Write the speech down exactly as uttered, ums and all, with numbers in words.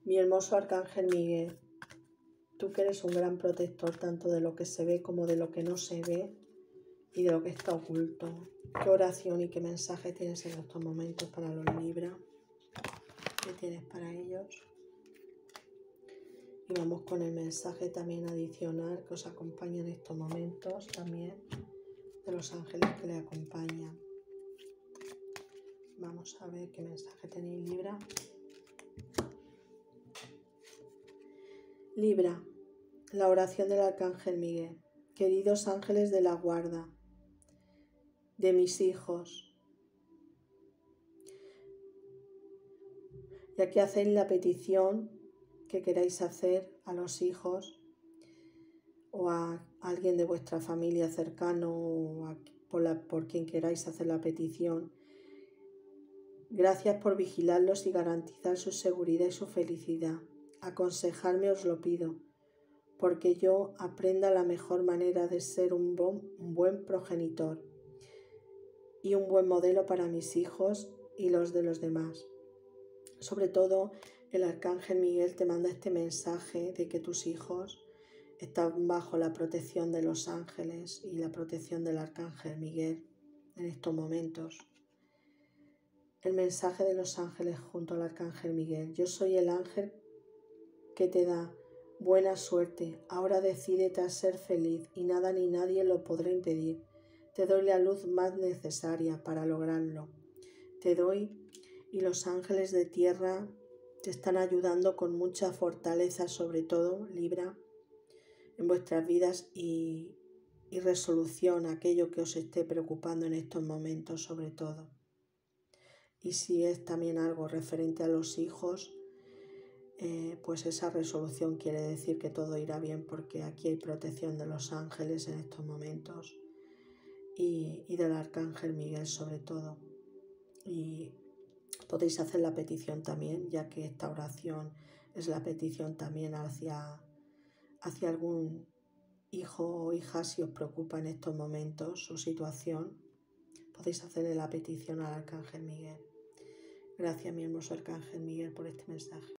Mi hermoso Arcángel Miguel, tú que eres un gran protector tanto de lo que se ve como de lo que no se ve y de lo que está oculto. ¿Qué oración y qué mensaje tienes en estos momentos para los Libra? ¿Qué tienes para ellos? Y vamos con el mensaje también adicional que os acompaña en estos momentos también de los ángeles que le acompañan. Vamos a ver qué mensaje tenéis, Libra. Libra, la oración del Arcángel Miguel. Queridos ángeles de la guarda, de mis hijos, ya que hacéis la petición que queráis hacer a los hijos o a alguien de vuestra familia cercano o a, por, la, por quien queráis hacer la petición, gracias por vigilarlos y garantizar su seguridad y su felicidad. Aconsejarme os lo pido, porque yo aprenda la mejor manera de ser un buen, un buen progenitor y un buen modelo para mis hijos y los de los demás. Sobre todo, el Arcángel Miguel te manda este mensaje de que tus hijos están bajo la protección de los ángeles y la protección del Arcángel Miguel en estos momentos. El mensaje de los ángeles junto al Arcángel Miguel. Yo soy el ángel que te da buena suerte. Ahora decídete a ser feliz y nada ni nadie lo podrá impedir. Te doy la luz más necesaria para lograrlo. Te doy y los ángeles de tierra te están ayudando con mucha fortaleza, sobre todo, Libra, en vuestras vidas y, y resolución a aquello que os esté preocupando en estos momentos, sobre todo. Y si es también algo referente a los hijos, eh, pues esa resolución quiere decir que todo irá bien, porque aquí hay protección de los ángeles en estos momentos y, y del Arcángel Miguel sobre todo. Y podéis hacer la petición también, ya que esta oración es la petición también hacia, hacia algún hijo o hija si os preocupa en estos momentos su situación. Podéis hacerle la petición al Arcángel Miguel. Gracias, mi hermoso Arcángel Miguel, por este mensaje.